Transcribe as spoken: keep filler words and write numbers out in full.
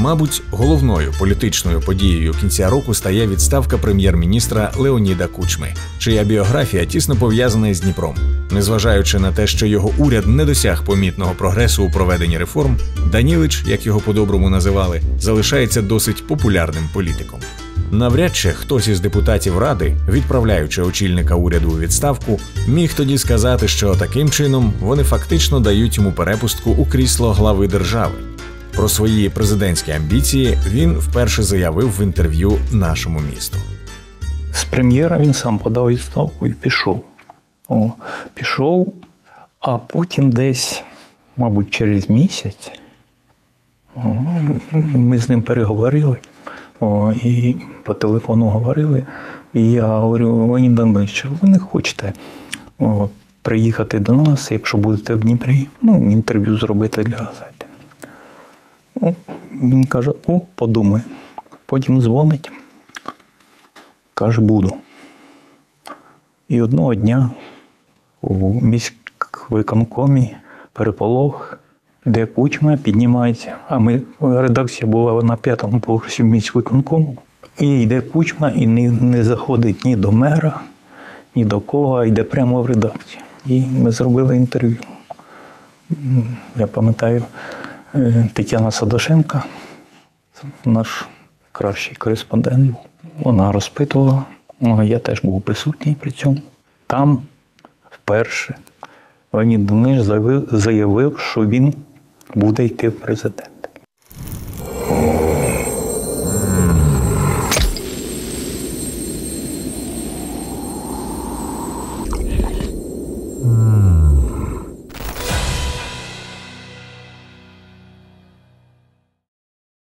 Мабуть, головною політичною подією кінця року стає відставка прем'єр-міністра Леоніда Кучми, чия біографія тісно пов'язана із Дніпром. Незважаючи на те, що його уряд не досяг помітного прогресу у проведенні реформ, Данілич, як його по-доброму називали, залишається досить популярним політиком. Навряд чи хтось із депутатів Ради, відправляючи очільника уряду у відставку, міг тоді сказати, що таким чином вони фактично дають йому перепустку у крісло глави держави. Про свої президентські амбіції він вперше заявив в інтерв'ю «Нашому місту». З прем'єра він сам подав відставку і пішов. О, пішов, а потім десь, мабуть, через місяць о, ми з ним переговорили. О, і по телефону говорили, і я говорю: Леонід Данилович, ви не хочете о, приїхати до нас, якщо будете в Дніпрі, ну, інтерв'ю зробити для газети. О, він каже: о, подумай. Потім дзвонить, каже: буду. І одного дня у міськвиконкомі переполох, де Кучма піднімається, а ми, редакція була на п'ятому поверсі міськвиконкому, і йде Кучма і не, не заходить ні до мера, ні до кого, а йде прямо в редакцію. І ми зробили інтерв'ю. Я пам'ятаю, Тетяна Садошенко, наш кращий кореспондент, вона розпитувала, я теж був присутній при цьому. Там вперше Леонід Данилович заявив, заявив, що він буде йти в президент.